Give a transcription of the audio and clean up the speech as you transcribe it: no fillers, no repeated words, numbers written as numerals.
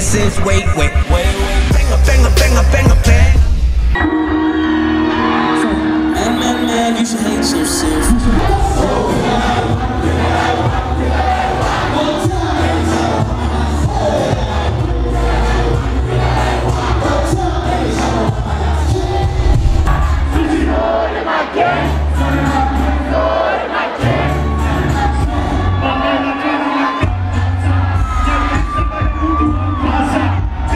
sense. Wait. Banger, banger, banger, banger, bang. Man, you should hate yourself.